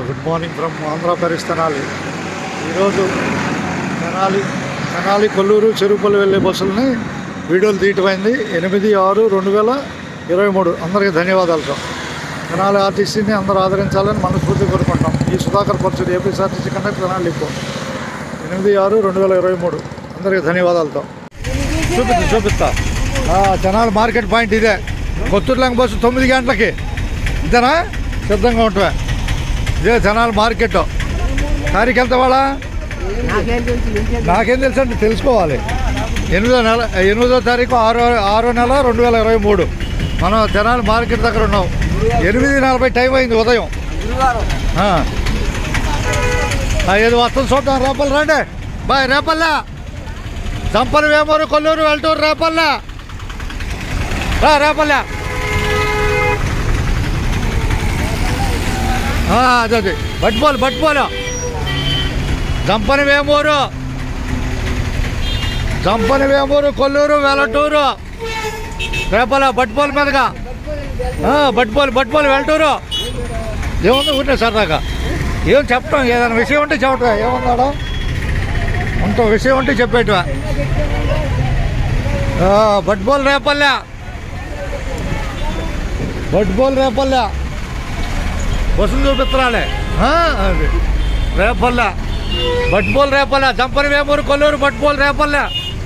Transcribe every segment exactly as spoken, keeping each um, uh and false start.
Good morning from Andhra Paris Tenali. ఈరోజు తెనాలి తెనాలి కొల్లూరు చెరువుపల్లి వెళ్ళే బస్సులని వీడియోలు తీయటమైంది. ఎనిమిది ఆరు రెండు వేల ఇరవై మూడు అందరికీ ధన్యవాదాలు. తెనాలి ఆర్టీసీని అందరూ ఆదరించాలని మనస్ఫూర్తి కోరుకుంటాం. ఈ Sudhakar Parachuri APSRTC conductor Tenali depot. ఎనిమిది ఆరు రెండు వేల ఇరవై మూడు అందరికీ ధన్యవాదాలతో చూపిస్తా చూపిస్తా తెనాలి మార్కెట్ పాయింట్ ఇదే. కొత్తూరులంక బస్సు తొమ్మిది గంటలకి ఇంతేనా సిద్ధంగా ఉంటావా? ఇదే తెనాలి మార్కెట్. తారీఖు ఎంత వాళ్ళ నాకేం తెలుసు అంటే తెలుసుకోవాలి. ఎనిమిదో నెల ఎనిమిదో తారీఖు ఆరో ఆరో నెల రెండు వేల ఇరవై మూడు మనం తెనాలి మార్కెట్ దగ్గర ఉన్నాం. ఎనిమిది నలభై టైం అయింది ఉదయం. ఏది వస్తుంది చూద్దాం. రేపల్లి రండి బాయ్. రేపల్లా చంపలు వేమూరు కొల్లూరు వెళ్తూరు రేపల్లా రా రేపల్లా అదే అదే బట్టిపోలు బట్టిపోలు జంపని వేమూరు జంపని వేమూరు కొల్లూరు వెలటూరు రేపల్లా బట్టిపోలు మీదగా బట్టిపోలు బట్టిపోలు వెళ్తూరు. ఏముంది ఊరినే సరదాగా ఏం చెప్పటం, ఏదైనా విషయం ఉంటే చెప్పటం. ఏమన్నాడా అంత విషయం ఉంటే చెప్పేటవా. బట్టిపోలు రేపల్లా బట్టిపోలు రేపల్లా బస్సులు చూపిస్తున్నాలే. రేపల్లా బట్టిపోలు రేపల్లా జంపని వేమూరు కొల్లూరు బట్టిపోలు రేపల్లా.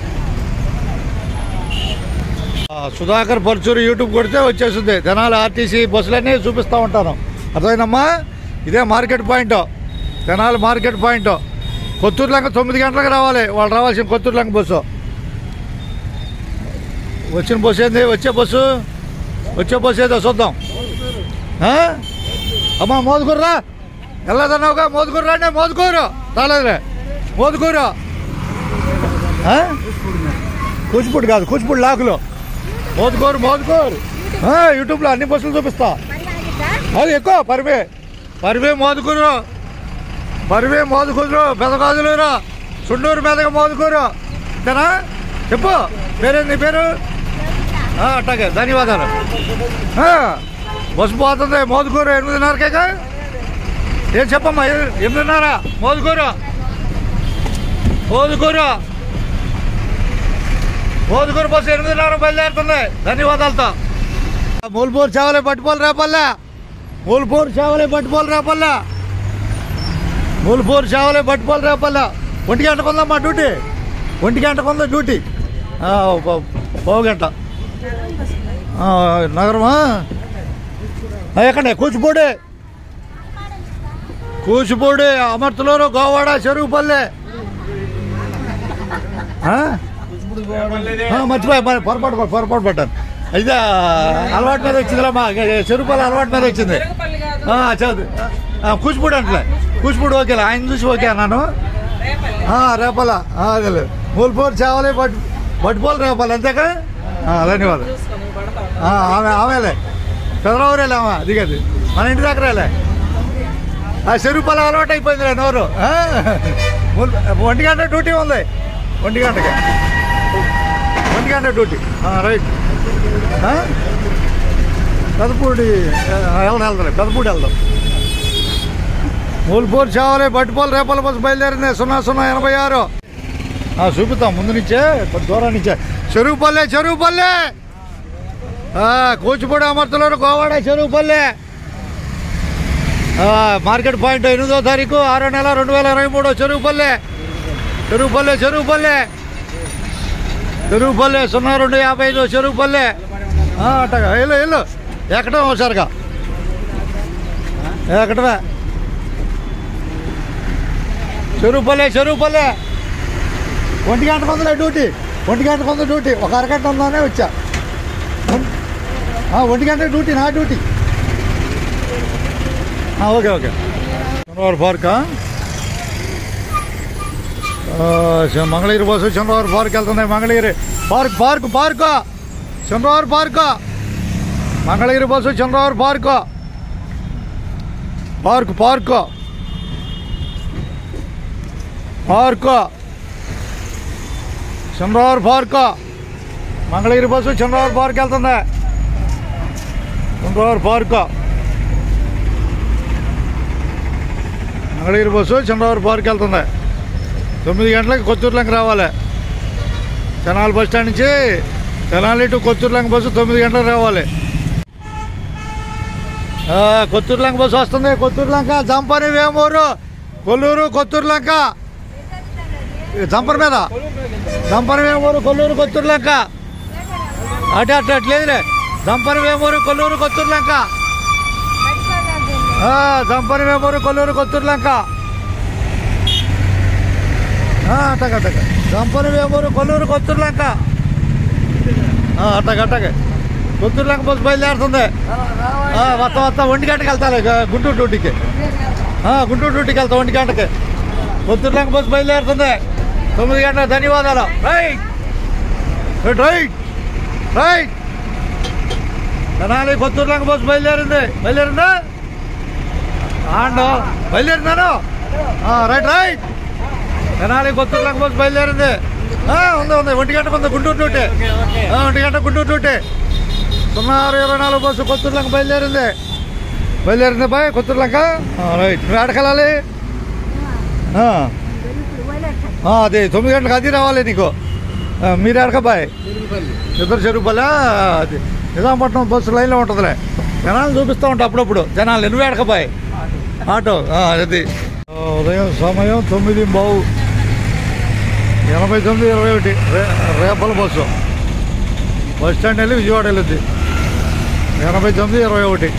సుధాకర్ పరచూరు యూట్యూబ్ కొడితే వచ్చేస్తుంది. తెనాలి ఆర్టీసీ బస్సులన్నీ చూపిస్తూ ఉంటాను. అర్థమైందమ్మా? ఇదే market point, Tenali market point. Kothurulanka తొమ్మిది గంటలకు రావాలి వాళ్ళు రావాల్సిన కొత్తూరులంక బస్సు. వచ్చిన బస్సు ఏంది? వచ్చే బస్సు వచ్చే బస్సు ఏదో చూద్దాం. అమ్మా మోదుకూరురా వెళ్ళదన్నావుగా. మోదుకూరు రండి. మోదుకూరు రాలేదులే. మోదుకూరు కూచిపూడి కాదు, కూచిపూడి లాకులు. మోదుకూరు మోదుకూరు యూట్యూబ్లో అన్ని బస్సులు చూపిస్తా. అది ఎక్కువ పరివే పరివే మోదుకూరు పరివే మోదుకూరు పెదగాజులూరు సుండూరు మీదగా మోదుకూరు. అంతేనా? చెప్పు పేరేంది నీ పేరు? అట్టాగే ధన్యవాదాలు. బస్సు పోతుంది మోదుకూరు ఎనిమిదిన్నరకేగా. ఏం చెప్పమ్మా? ఎనిమిదిన్నర మోదుకూరు మోదుకూరు మోదుకూరు బస్సు ఎనిమిదిన్నర బయలుదేరుతుంది. ధన్యవాదాలతో. మూలపూరు చావలే పట్టుపోలు రేపల్లా మూలపూరు చావలే పట్టుపోలు రేపల్లా మూలపూరు చావలే పట్టుపోలు రేపల్లా. ఒంటి గంటకు ఉందమ్మా డ్యూటీ. ఒంటి గంటకు ఉందా డ్యూటీ. పావు గంట నగరమా. ఎక్కడే? కూచిపూడి కూచిపూడి అమర్తలూరు గోవాడ చెరువుపల్లి. మర్చిపోయా పొరపాటు పొరపాటు పడ్డాను. అయితే అలవాటు మీద వచ్చిందిలమ్మా. చెరువుపల్లి అలవాటు మీద వచ్చింది. చదువు కూచిపూడి అంటలే. కూచిపూడి ఓకేలే. ఆయన చూసి ఓకే అన్నాను. రేపల్లా అదే మూలపూరు చావలి బట్ బట్టిపోలు రేపల్లి అంతేకా. ధన్యవాదాలు. ఆమె ఆమెలే పెదరావురేలే అమ్మా దిగది మన ఇంటి దగ్గరేలే. ఆ చెరువుపల్లి అలవాటు అయిపోయిందిలే నోరు. ఒంటి గంట డ్యూటీ ఉంది. ఒంటి గంటకి ఒంటి గంట డ్యూటీ. రైట్. పెదపూడి వెళ్దాం వెళ్దాం పెదపూడి వెళ్దాం. మూలపూరు చావలే బట్టిపోలు రేపల్లి బస్సు బయలుదేరింది. సున్నా సున్నా ఎనభై ఆరు చూపుతాం ముందు నుంచే కొంత దూరం నుంచే. Cheruvupalli Cheruvupalli Kuchipudi Amarthaluru Govada Cheruvupalli market point. ఎనిమిదో తారీఖు ఆరో నెల రెండు వేల ఇరవై మూడు చెరువుపల్లి చెరువుపల్లి చెరువుపల్లి చెరువుపల్లి సున్నా రెండు యాభై ఐదు చెరువుపల్లి. అట్టగా వెళ్ళు వెళ్ళు ఎక్కడం ఒకసారిగా ఎక్కడమే చెరువుపల్లి చెరువుపల్లి. ఒంటి గంటకు ఉందిలే డ్యూటీ. ఒంటి గంటకు ఉంది డ్యూటీ. ఒక అరగంట ఉందానే వచ్చా. ఒంటి గంట డ్యూటీ నా డ్యూటీ. Okay okay. చంద్రబాబు పార్కా మంగళగిరి బస్సు చంద్రబాబు పార్క్ వెళ్తుంది. Mangalagiri park park park Chandrababu park Mangalagiri bus Chandrababu park park park park Chandrababu park Mangalagiri bus Chandrababu park వెళ్తుంది. Chandrababu park Venkatagiri bus Chandrababu park వెళ్తుంది. తొమ్మిది గంటలకు కొత్తూరులంక రావాలి. తెనాలి బస్ స్టాండ్ నుంచి తెనాలి టు కొత్తూరులంక బస్సు తొమ్మిది గంటలకు రావాలి. కొత్తూరులంక బస్సు వస్తుంది. కొత్తూరులంక జంపని వేమూరు కొల్లూరు కొత్తూరులంక జంపర్ మీద జంపని వేమూరు కొల్లూరు కొత్తూరులంక అటు అటు అట్లేదులే. జంపని వేమూరు కొల్లూరు కొత్తూరులంక జంపని వేమూరు కొల్లూరు కొత్తూరులంక అట్టగ అట్టగ జంపని వేమూరు కొల్లూరు కొత్తూరులంక అట్టగ అట్టగ కొత్తూరులంక బస్సు బయలుదేరుతుంది. మొత్తం మొత్తం ఒంటి గంటకి వెళ్తాను గుంటూరు డ్యూటీకి. గుంటూరు డ్యూటీకి వెళ్తాం ఒంటి గంటకి. కొత్తూరులంక బస్సు బయలుదేరుతుంది తొమ్మిది గంటలకు. ధన్యవాదాలు. Right right right Tenali Kothurulanka bus బయలుదేరింది. బయలుదేరిందా ఆండో బయలుదేరినాను. Right right Tenali Kothurulanka bus బయలుదేరింది. ఉంది ఉంది ఒంటి గంటకు ఉంది గుంటూరు డ్యూటీ. ఒంటి గంట గుంటూరు డ్యూటీ. సున్నా ఆరు ఇరవై నాలుగు బస్సు కొత్తూరులంక బయలుదేరింది. బయలుదేరింది బాయ్ కొత్తూరులంక. రైట్ నువ్వు ఎక్కడికెళ్ళాలి? అదే తొమ్మిది గంటలకు అది రావాలి నీకు. మీరు ఎడక బాయ్ ఇద్దరు చెరువుపల్లి. అది నిజాంపట్నం బస్సు లైన్లో ఉంటుందిలే. జనాలు చూపిస్తూ ఉంటా అప్పుడప్పుడు. జనాలు నువ్వు ఎడక బాయ్ ఆటో. అది ఉదయం సమయం తొమ్మిది బావు ఎనభై తొమ్మిది ఇరవై ఒకటి రే రేపల బస్సు బస్ స్టాండ్ వెళ్ళి విజయవాడ వెళ్ళింది. ఎనభై తొమ్మిది ఇరవై ఒకటి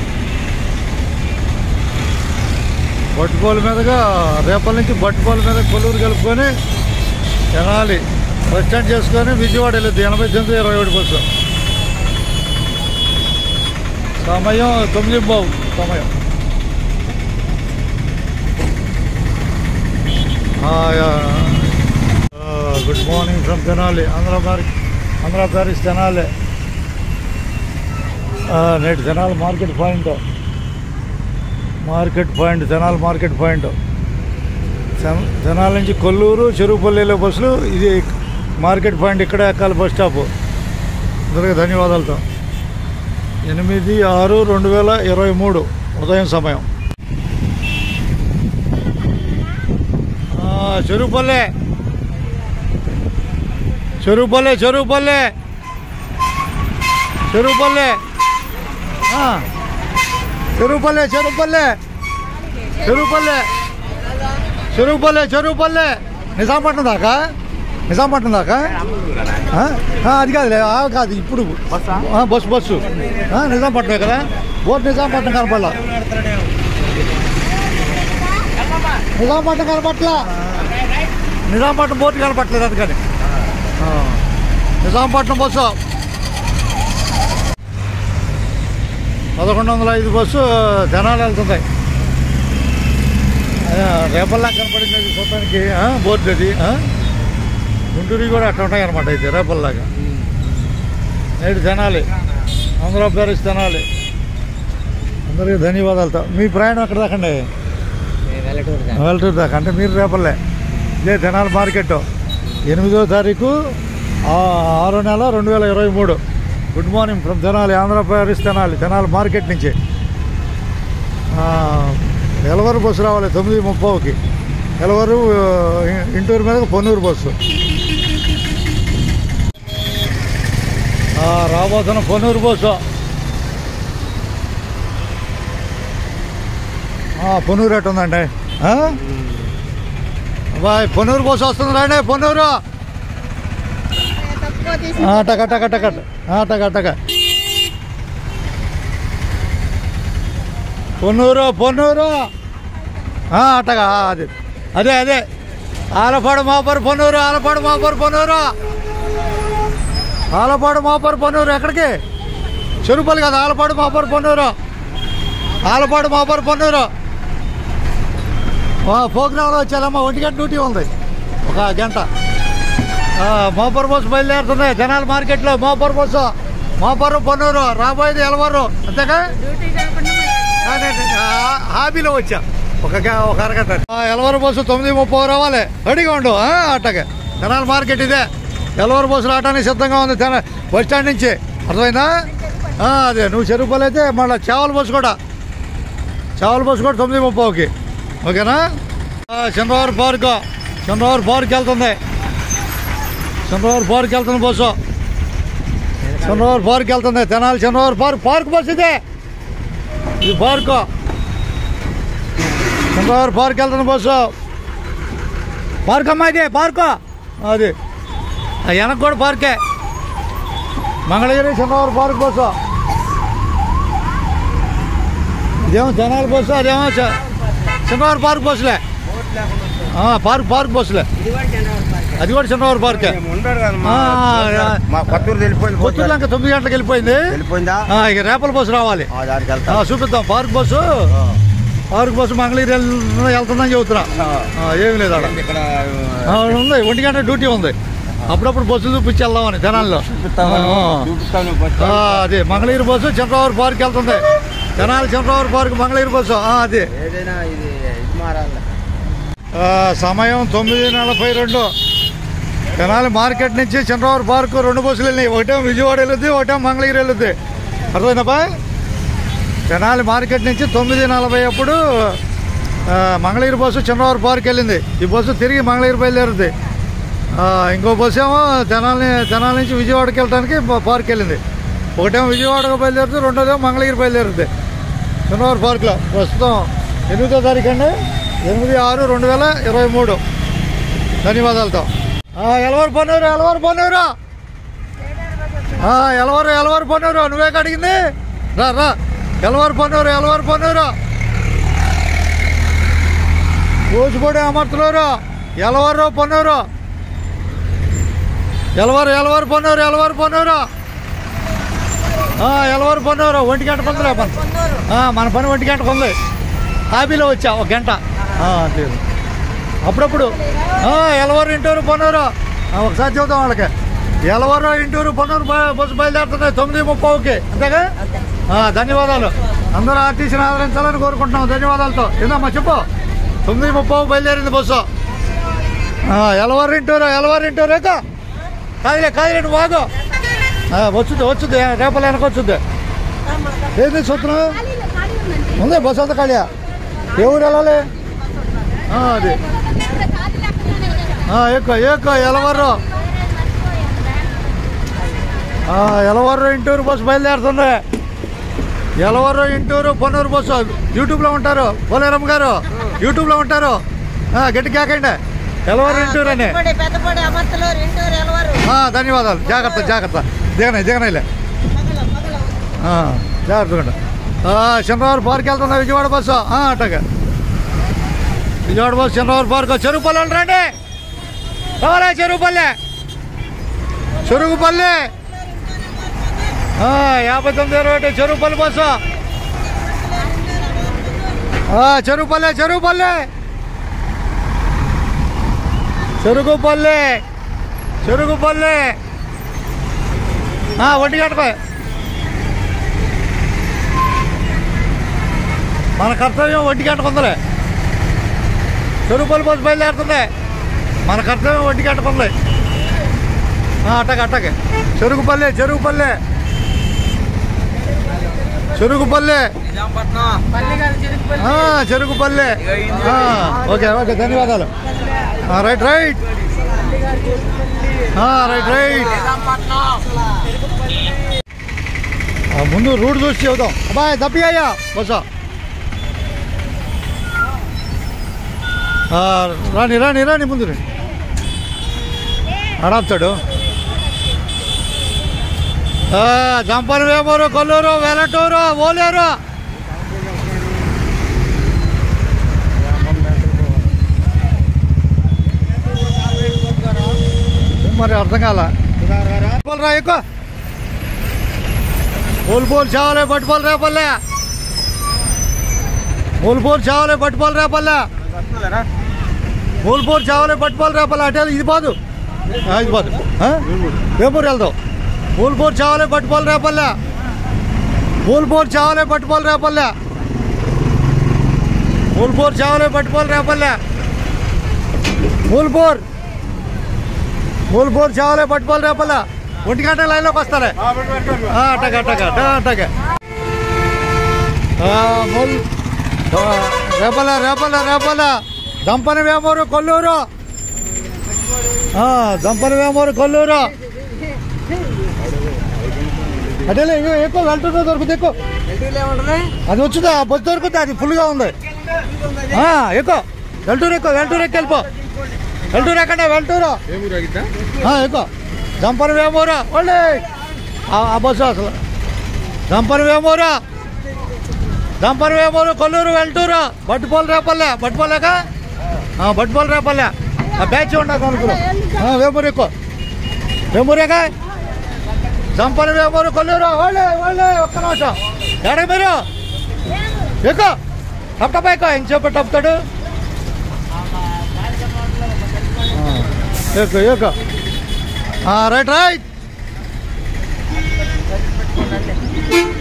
బట్టుపోలు మీదుగా రేపల నుంచి బట్టుపోలు మీద కొల్లూరు కలుపుకొని తెనాలి బస్ స్టాండ్ చేసుకొని విజయవాడ వెళ్ళింది. ఎనభై తొమ్మిది ఇరవై ఒకటి బస్సు. సమయం తొమ్మిది బావు సమయం. Good morning from Tenali. Andhra market Andhra Paris Tenali. నేటి Tenali market point market point Tenali market point. Tenali నుంచి కొల్లూరు చెరువుపల్లి వెళ్ళే బస్సులు ఇది మార్కెట్ పాయింట్. ఇక్కడే ఎక్కాలి బస్ స్టాప్. అందరికీ ధన్యవాదాలతో. ఎనిమిది ఆరు రెండు వేల ఇరవై మూడు ఉదయం సమయం. చెరువుపల్లె చెరువుపల్లె చెరువుపల్లె చెరువుపల్లె చెరువుపల్లె చెరువుపల్లె చెరువుపల్లె చెరువుపల్లె చెరువుపల్లె నిజాంపట్నం దాకా నిజాంపట్నం దాకా అది కాదులే కాదు ఇప్పుడు బస్సు బస్సు నిజాంపట్నం కదా. బోర్డు నిజాంపట్నం కనపడలా. నిజాంపట్నం కనపట్ల నిజాంపట్నం బోర్డు కనపట్లేదు. అందుకని నిజాంపట్నం బస్సు పదకొండు వందల ఐదు బస్సు జనాలు వెళ్తుంది. రేపల్లా కనపడింది అది మొత్తానికి బోర్డు. అది గుంటూరు కూడా అట్లా ఉంటాయి అనమాట. అయితే రేపల్లాగా నేడు తెనాలి ఆంధ్ర ప్యారిస్ తెనాలి. అందరికీ ధన్యవాదాలతో. మీ ప్రయాణం ఎక్కడ దాకండి? వెల్లటూరు దాకా. అంటే మీరు రేపల్లే. ఇదే తెనాలి మార్కెట్. ఎనిమిదో తారీఖు ఆరో నెల రెండు వేల ఇరవై మూడు. Good morning from Tenali Andhra Paris Tenali Tenali market నుంచి. ఎలవరు బస్సు రావాలి తొమ్మిది ముప్పైకి. ఎలవరు ఇంటూరు మీద పొన్నూరు బస్సు రాబోతున్న పొన్నూరు బస్సు. పొన్నూరు ఎట్టు ఉందండి బాయ్. పొన్నూరు బస్సు వస్తుంది రండి. పొన్నూరు టక టక టక టక టక పొన్నూరు పొన్నూరు అట్టగా. అదే అదే అదే ఆలపాడు మాపరు పొన్నూరు ఆలపాడు మాపరు పొన్నూరు ఆలపాడు మాపరు పొన్నూరు. ఎక్కడికి? చెరుపల్లి కదా. ఆలపాడు మాపరు పొన్నూరు ఆలపాడు మాపరు పొన్నూరు. ప్రోగ్రాంలో వచ్చారమ్మా. ఒంటి గంట డ్యూటీ ఉంది ఒక గంట. మోపర్ బస్సు బయలుదేరుతుంది తెనాలి మార్కెట్లో. మోపర్ బస్సు మోపరు పొన్నూరు రాబోయేది ఎలవరు. అంతేగా హాబీలో వచ్చా ఒక ఒక అరగంట. ఎలవరు బస్సు తొమ్మిది ముప్పై రావాలి. రెడీగా ఉండు. అట్టగా తెనాలి మార్కెట్ ఇదే. ఎలవరు బస్సులు ఆటానికి సిద్ధంగా ఉంది తెనాలి బస్ స్టాండ్ నుంచి. అర్థమైందా? అదే నువ్వు చెరువుపల్లి అయితే మళ్ళీ చేవల బస్సు కూడా చేవల బస్సు కూడా తొమ్మిది ముప్పైకి. ఓకేనా? చంద్రవారి పార్క్ చంద్రవారి పార్క్ వెళ్తుంది చంద్రవారి పార్క్ వెళ్తుంది బస్సు చంద్రవారి పార్క్ వెళ్తుంది Tenali Chandravari park park bus ఇదే ఇది పార్కు చంద్రవారి పార్క్ వెళ్తుంది బస్సు పార్క్ అమ్మా ఇది పార్కు అది వెనక కూడా పార్కే మంగళగిరి చంద్రవారి పార్క్ బస్సు ఇదేమో తెనాలి బస్సు అదేమో చంద్రవారి పార్క్ బస్సులే పార్క్ పార్క్ బస్సులే అది కూడా చంద్రవారి పార్కే కొత్తూరు ఇంకా తొమ్మిది గంటలకు వెళ్ళిపోయింది ఇక రేపల బస్సు రావాలి చూపిద్దాం park bus park bus Mangalagiri వెళ్తుందని చెబుతున్నా ఏమి లేదు అక్కడ ఉంది ఒంటి గంట డ్యూటీ ఉంది అప్పుడప్పుడు బస్సులు చూపించి వెళ్దామని తెనాలిలో అదే మంగళగిరి బస్సు చంద్రవారి పార్క్ వెళ్తుంది తెనాలి చంద్రవారి పార్క్ మంగళగిరి బస్సు అది సమయం తొమ్మిది నలభై రెండు తెనాలి మార్కెట్ నుంచి చంద్రవారి పార్క్ రెండు బస్సులు వెళ్ళినాయి ఒకటేమో విజయవాడ వెళ్ళుద్ది ఒకటేమో మంగళగిరి వెళ్ళుద్ది అర్థమైందబ్బా తెనాలి మార్కెట్ నుంచి తొమ్మిది నలభై అప్పుడు మంగళగిరి బస్సు చంద్రవారి పార్క్ వెళ్ళింది ఈ బస్సు తిరిగి మంగళగిరి బయలుదేరుద్ది ఇంకో బస్సు ఏమో తెనాలి తెనాలి నుంచి విజయవాడకి వెళ్ళడానికి పార్క్ వెళ్ళింది ఒకటేమో విజయవాడకు బయలుదేరుతుంది రెండోదేమో మంగళగిరి బయలుదేరుద్ది చంద్రవారి పార్క్లో ప్రస్తుతం ఎనిమిదో తారీఖు అండి ఎనిమిది ఆరు రెండు వేల ఇరవై మూడు ధన్యవాదాలతో ఎలవారు పొన్నూరు ఎలవారు పొన్నూరు ఎలవారు ఎలవారు పొన్నూరు నువ్వే అడిగింది రా రా ఎలవారు పొన్నూరు ఎలవారు పొన్నూరు కూచిపూడి అమర్తులూరు ఎలవారు పొన్నూరు ఎలవారు ఎలవారు పొన్నూరు ఎలవారు పొన్నూరు ఎలవారు పొన్నూరు ఒంటి గంట పొందలే పని మన పని ఒంటి గంటకు ఉంది హాబీలో వచ్చా ఒక గంట అంతే అప్పుడప్పుడు ఎలవారు ఇంటూరు పొన్నూరు ఒకసారి చూద్దాం వాళ్ళకి ఎలవారు ఇంటూరు పొన్నూరు బస్సు బయలుదేరుతున్నాయి తొమ్మిది ముప్పైకి అంతేగా ధన్యవాదాలు అందరూ ఆర్టీసీని ఆదరించాలని కోరుకుంటున్నాం ధన్యవాదాలతో ఏందమ్మా చెప్పు తొమ్మిది ముప్పై బయలుదేరింది బస్సు ఎలవారు ఇంటూరు ఎలవారు ఇంటూరు ఏక కాదులే కాదులే నువ్వు బాగు వచ్చుద్ది వచ్చుద్ది రేపల వెనక వచ్చుద్ది ఏది చూస్తున్నావు ఉంది బస్సు అంతా ఖాళీయా ఏ ఊరు వెళ్ళాలి అది ఎక్కువ ఎక్కువ ఎలవారు ఎలవారు ఇంటూరు బస్సు బయలుదేరుతుంది ఎలవారు ఇంటూరు పొన్నూరు బస్సు యూట్యూబ్లో ఉంటారు పోలేరమ్మ గారు యూట్యూబ్లో ఉంటారు గట్టి కేకండి ఎలవారు ఇంటూరు అని ధన్యవాదాలు జాగ్రత్త జాగ్రత్త దిగనాయి దిగనాయిలే జాగ్రత్తగా చంద్రవారి పార్క్ వెళ్తున్నా విజయవాడ బస్సు అట్టగా విజయవాడ బస్సు చంద్రవారి పార్క్ చెరుకుపల్లి రండి రావాలా చెరుకుపల్లి చెరుకుపల్లి యాభై తొమ్మిది ఇరవై ఒకటి చెరుకుపల్లి బస్సు చెరుకుపల్లి చెరుకుపల్లి చెరుకుపల్లి చెరుకుపల్లి ఒంటి గంటకు మన కర్తవ్యం ఒంటి గంటకు ఉందిలే చెరుకుపల్లి బస్సు బయలుదేరుతుంది మన కర్తవ్యం ఒంటి గంటకు ఉంది అట్టగా అట్టగే చెరుకుపల్లి చెరుకుపల్లి చెరుకుపల్లి చెరుకుపల్లి ఓకే ఓకే ధన్యవాదాలు రైట్ రైట్ రైట్ రైట్ ముందు రూట్ చూసి చెబుదాం అబ్బాయి తప్పి అయ్యా బస్సు రాని రాని రాని ముందు రండి అడాపుతాడు జంపన వేమూరు కొల్లూరు వెలటూరు ఓలేరు మరి అర్థం కాల రా ఎక్కువ మూలపూర్ చావలే పట్టుకోవాలి రేపల్లే మూలపూర్ చావలే పట్టుకోవాలి రేపల్లే మూలపూర్ చావలే పట్టుకోవాలి రేపల్లే అటే ఇది పోదు ఇది పోదు వేమూరు వెళ్దాం మూలపూర్ చావలే పట్టుకోవాలి రేపల్లే మూలపూర్ చావలే పట్టుకోవాలి రేపల్లే మూలపూర్ చావలే పట్టుకోవాలి రేపల్లే మూలపూర్ మూలపూర్ చావలే పట్టుకోవాలి రేపల్లే ఒంటి గంట లైన్లోకి వస్తారే అట్టగా అట్టగా అట్టగా మూల్ రేపల్లె రేపల్లె రేపల్లె దంపని వేమూరు కొల్లూరు దంపని వేమూరు కొల్లూరు అదే ఎక్కువ వెళ్తుందో దొరుకుతుంది ఎక్కువ అది వచ్చిందా బస్సు దొరుకుతుంది అది ఫుల్గా ఉంది ఎక్కువ వెళ్తూరు ఎక్కువ వెళ్తూరు ఎక్కి వెళ్ళిపో వెళ్తూరు ఎక్కడ వెళ్తూరు ఎక్కువ దంపని వేమూరు ఒళ్ళే ఆ బస్సు అసలు దంపని వేమూరు దంపని వేమూరు కొల్లూరు వెళ్తూరు బట్టుపోలు రేపల్లె బట్టుపోలేక బట్టుపోలు రేపల్లె ఆ బ్యాచ్ ఉండదు అనుకున్నాం వేమూరు ఎక్కువ వేమూరేక దంపని వేమూరు కొల్లూరు వాళ్ళే వాళ్ళే ఒక్క నిమిషం ఎక్కడ మీరు ఎక్కువ టప్టపైకో ఎంతసేపు టప్తాడు ఎక్కువ ఎక్కువ రైట్ రైట్